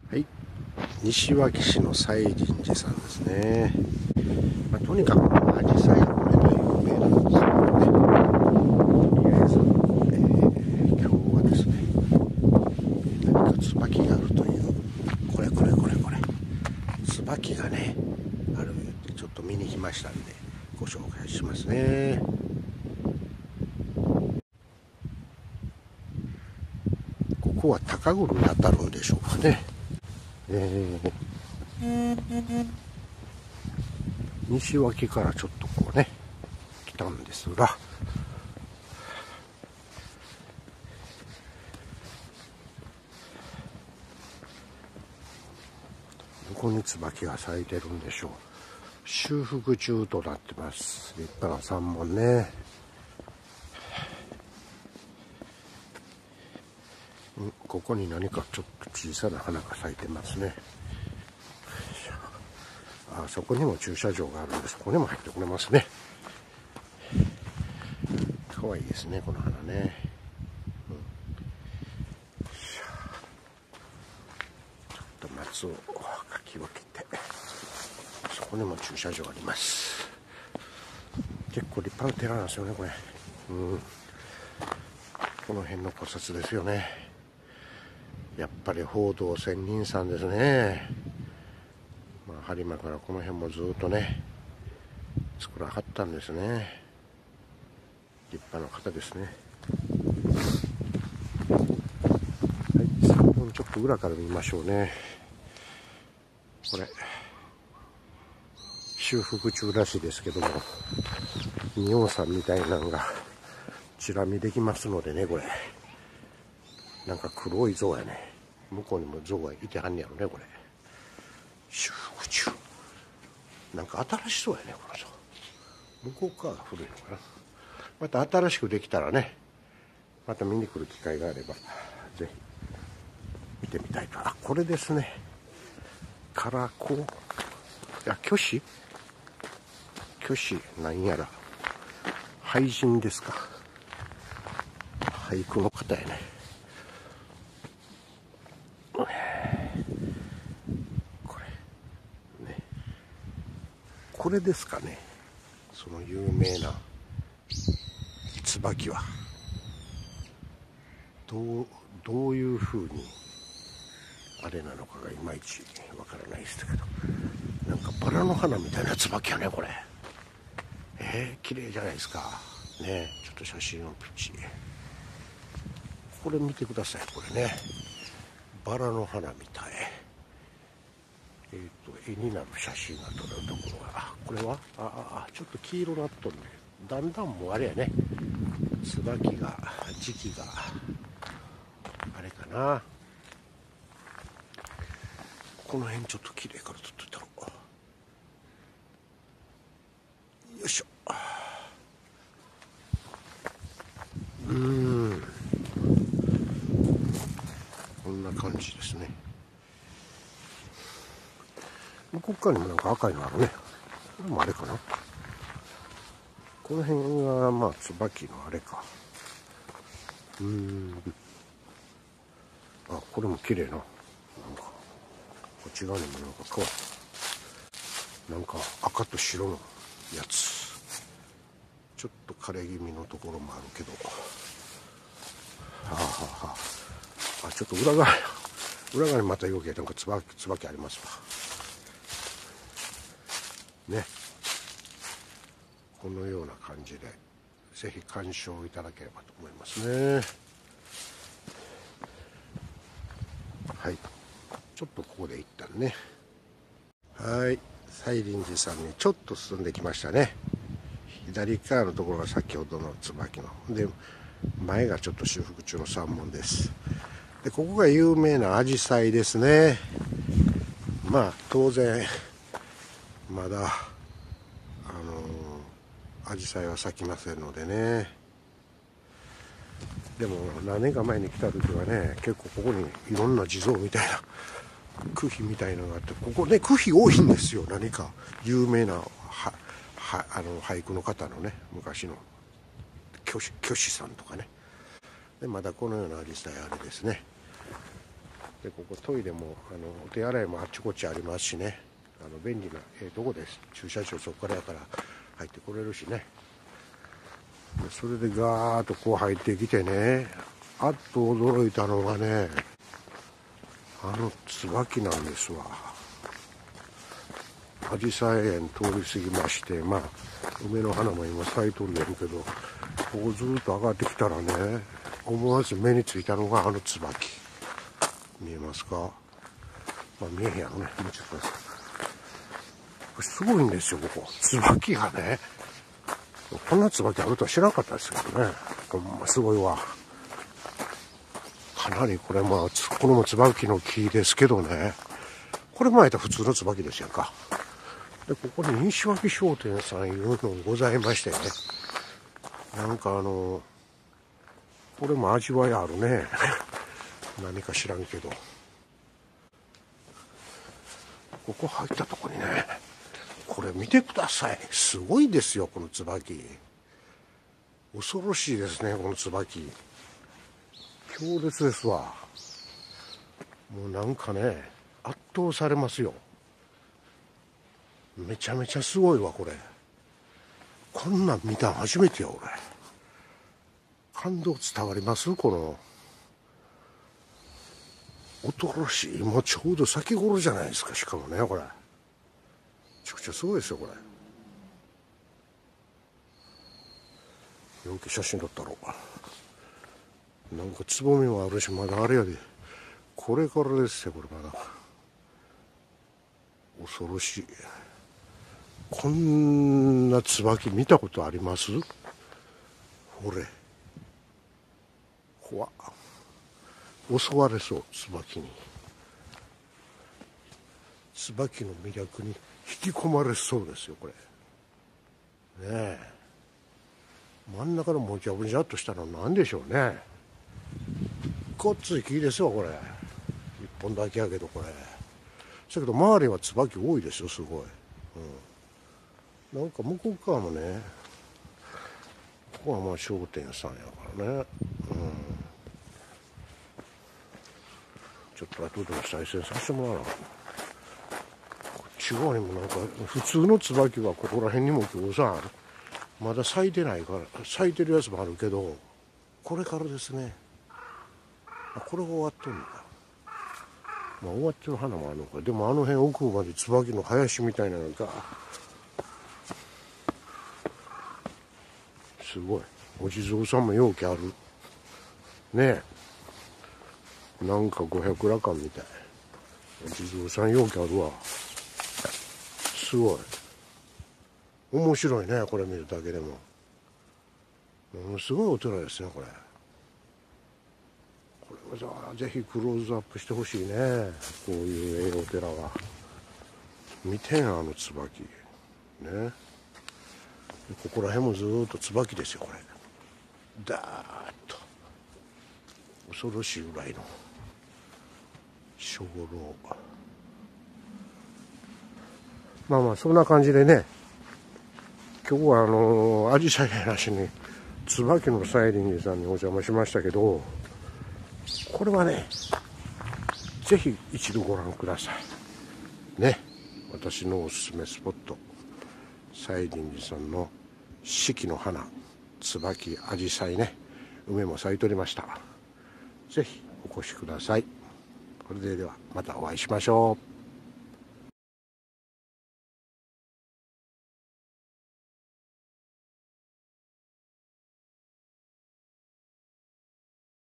はい、西脇市の西林寺さんですね。とにかくアジサイの梅で有名なんですけどね。とりあえず、今日はですね、何か椿があるという、これ。椿がね、あるってちょっと見に来ましたんで、ご紹介しますね。ここは高黒に当たるんでしょうかね。西脇からちょっとこうね来たんですが、どこに椿が咲いてるんでしょう。修復中となってます。立派な三門ね。ここに何かちょっと小さな花が咲いてますね。あそこにも駐車場があるんで、そこにも入ってくれますね。かわいいですね、この花ね。ちょっと松をかき分けて、そこにも駐車場あります。結構立派な寺なんですよね、これ。この辺の古刹ですよね。やっぱり報道仙人さんですね。播磨からこの辺もずっとね作らはったんですね。立派な方ですね。はい、三本ちょっと裏から見ましょうね。これ修復中らしいですけども、仁王さんみたいなのがチラ見できますのでね。これなんか黒い像やね。向こうにも像がいてはんねやろね。これ修復中、なんか新しそうやね、この像。向こう側が古いのかな。また新しくできたらね、また見に来る機会があればぜひ見てみたいと。あ、これですね。カラコ、いや、虚子なんやら俳人ですか。俳句の方やね。これですかね、その有名な椿は。どういう風にあれなのかがいまいちわからないですけど、なんかバラの花みたいな椿やね、これ。綺麗じゃないですかね。ちょっと写真をプチ、これ見てください。これね、バラの花みたい。絵になる写真が撮れるところが、これはちょっと黄色なっとるね。だんだんもうあれやね、椿が時期があれかな。この辺ちょっと綺麗から撮っといたろ。よいしょ。こんな感じですね。向こう側にもなんか赤いのあるね。これもあれかな。この辺がまあ椿のあれか。あ、これも綺麗な。なんかこっち側にもなんか変わる。なんか赤と白のやつ。ちょっと枯れ気味のところもあるけど。ちょっと裏側にまた余計なんか椿ありますわね。このような感じでぜひ鑑賞いただければと思いますね。はい、ちょっとここで一旦ね。はい、西林寺さんにちょっと進んできましたね。左側のところが先ほどの椿ので、前がちょっと修復中の三門です。でここが有名なアジサイですね。まあ当然まだアジサイは咲きませんのでね。でも何年か前に来た時はね、結構ここにいろんな地蔵みたいな区碑みたいなのがあって、ここね区碑多いんですよ。何か有名な俳句の方のね、昔の虚子さんとかね。でまだこのようなアジサイあれですね。 でここトイレもお手洗いもあっちこっちありますしね、便利なとこです。駐車場そこからやから入ってこれるしね。でそれでガーッとこう入ってきてね、あっと驚いたのがね、椿なんですわ。アジサイ園通り過ぎまして、まあ梅の花も今咲いとんねんけど、ここずっと上がってきたらね、思わず目についたのが椿。見えますか？まあ見えへんやろね。見てください。これすごいんですよ、ここ。椿がね。こんな椿あるとは知らなかったですけどね。ほんますごいわ。かなりこれまあ、これも椿の木ですけどね。これも普通の椿ですやんか。で、ここに西脇商店さんいうのございましてね。なんかこれも味わいあるね。何か知らんけど。ここ入ったとこにね、これ見てください。すごいですよ、この椿。恐ろしいですね、この椿。強烈ですわ。もうなんかね、圧倒されますよ。めちゃめちゃすごいわ、これ。こんなん見たの初めてよ、俺。感動伝わります？この恐ろしい。もうちょうど先頃じゃないですか。しかもね、これめちゃくちゃすごいですよ、これ。よく写真撮ったろう。なんかつぼみもあるし、まだあれやで。これからですよ、これまだ。恐ろしい。こんな椿見たことあります？ほれ。怖っ。襲われそう、椿に。椿の魅力に引き込まれそうですよ、これ。ねえ。真ん中のもじゃもじゃっとしたの何でしょうね。ごっつい木ですよ、これ。一本だけやけど、これ。だけど、周りは椿多いですよ、すごい。なんか向こう側もね、ここはまあ商店さんやからね。ちょっと後で再生させてもらおうな。こっち側にもなんか、普通の椿はここら辺にもぎょうさんある。まだ咲いてないから、咲いてるやつもあるけど、これからですね。これが終わっとんのか。まあ終わってる花もあるのか。でも辺奥まで椿の林みたいなのが、すごい。お地蔵さんも容器ある。ねえ。なんか500羅漢みたい。お地蔵さん容器あるわ。すごい。面白いね、これ見るだけでも。ものすごいお寺ですね、これ。これはぜひクローズアップしてほしいね。こういうお寺は。見てん、椿。ね。ここら辺もずーっと椿ですよ、これ。ダーッと。恐ろしいぐらいの。鐘楼。まあまあ、そんな感じでね。今日はアジサイなしに、椿のサイリングさんにお邪魔しましたけど、これはね、ぜひ一度ご覧ください。ね。私のおすすめスポット。サイリングさんの四季の花、椿、アジサイね。梅も咲いておりました。ぜひお越しください。それではまたお会いしましょう。